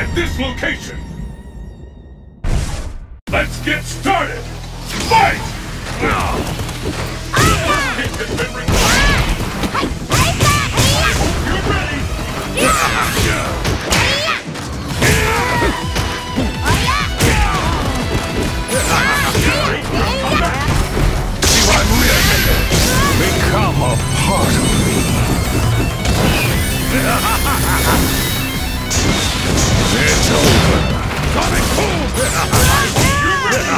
at this location! Let's get started! Fight! Hit has been recorded! You're ready! See what I'm really? Become a part of me! It's over! Sonic boom! You're ready!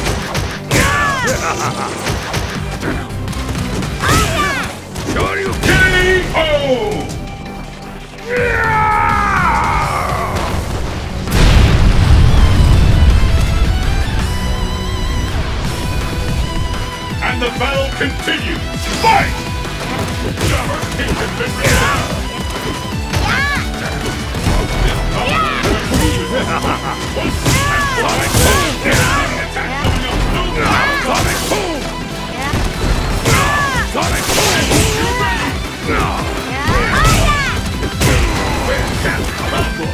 K.O. And the battle continues! Fight! Summer King has been removed! Sonic boom! Sonic boom! Sonic boom! You ready? Fantastic combo!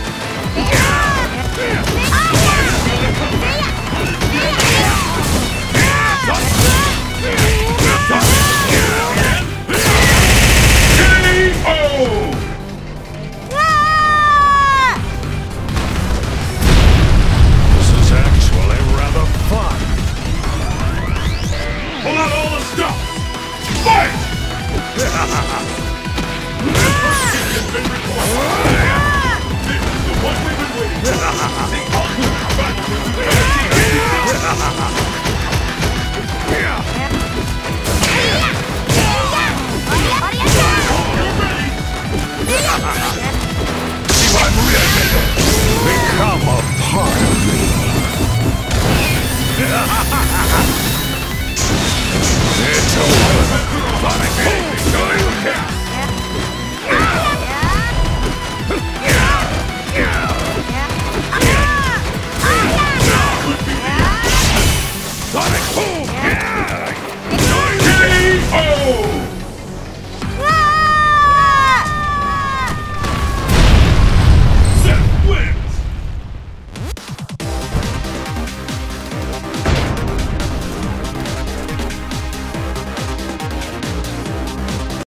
This is actually rather fun. Pull out all the stops! Fight! This has been recorded. This is the one we've been waiting for. The ultimate battle.